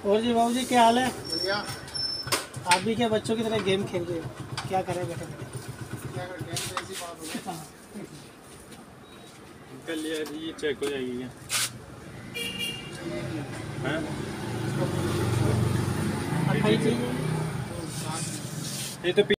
और जी बाबू जी क्या हाल है? बढ़िया। आप भी क्या बच्चों की तरह गेम खेल रहे हो? क्या करें बैठे बैठे? क्या कर गेम से ऐसी बात हो गई। हाँ। कल ये चेक हो जाएगी क्या? हाँ? अठाई चाहिए। तो साथ में ये तो